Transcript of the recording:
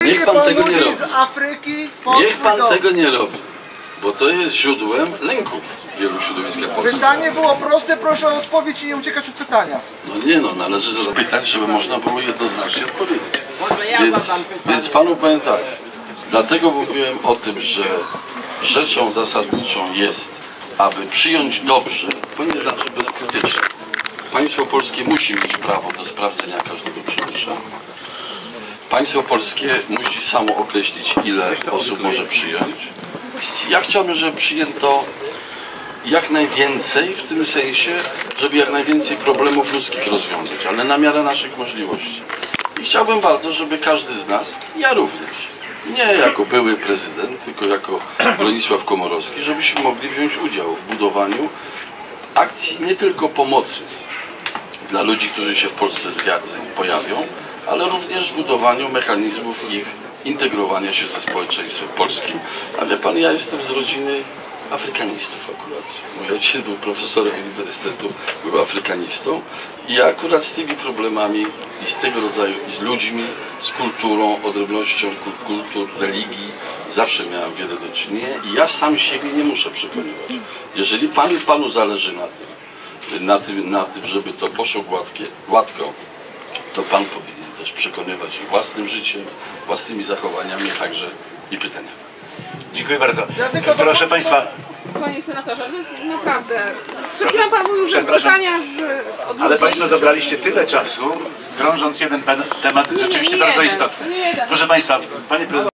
Niech pan tego nie robi. Z Afryki, Niech pan tego nie robi, bo to jest źródłem lęków w wielu środowiskach polskich. Pytanie było proste, proszę o odpowiedź i nie uciekać od pytania. No nie no, należy zapytać, żeby można było jednoznacznie odpowiedzieć. Więc panu powiem tak, dlatego mówiłem o tym, że rzeczą zasadniczą jest, aby przyjąć dobrze, to nie znaczy bezkrytycznie. Państwo polskie musi mieć prawo do sprawdzenia każdego przybysza. Państwo polskie musi samo określić, ile osób może przyjąć. Ja chciałbym, żeby przyjęto jak najwięcej, w tym sensie, żeby jak najwięcej problemów ludzkich rozwiązać, ale na miarę naszych możliwości. I chciałbym bardzo, żeby każdy z nas, ja również, nie jako były prezydent, tylko jako Bronisław Komorowski, żebyśmy mogli wziąć udział w budowaniu akcji nie tylko pomocy dla ludzi, którzy się w Polsce pojawią, ale również w budowaniu mechanizmów ich integrowania się ze społeczeństwem polskim. A wie pan, ja jestem z rodziny afrykanistów akurat. Mój ojciec był profesorem uniwersytetu, był afrykanistą i ja akurat z tymi problemami i z tego rodzaju, i z ludźmi, z kulturą, odrębnością kultur, religii zawsze miałem wiele do czynienia i ja sam siebie nie muszę przekonywać. Jeżeli panu zależy na tym, żeby to poszło gładko, to pan powinien też przekonywać ich własnym życiem, własnymi zachowaniami, także i pytaniami. Dziękuję bardzo. Proszę Państwa. Panie senatorze, to jest naprawdę... Przed chwilą pan mówił, że pytania od Ale ludzi... Państwo zabraliście tyle czasu, drążąc jeden temat, jest rzeczywiście bardzo istotny. Proszę Państwa, Panie Prezydencie.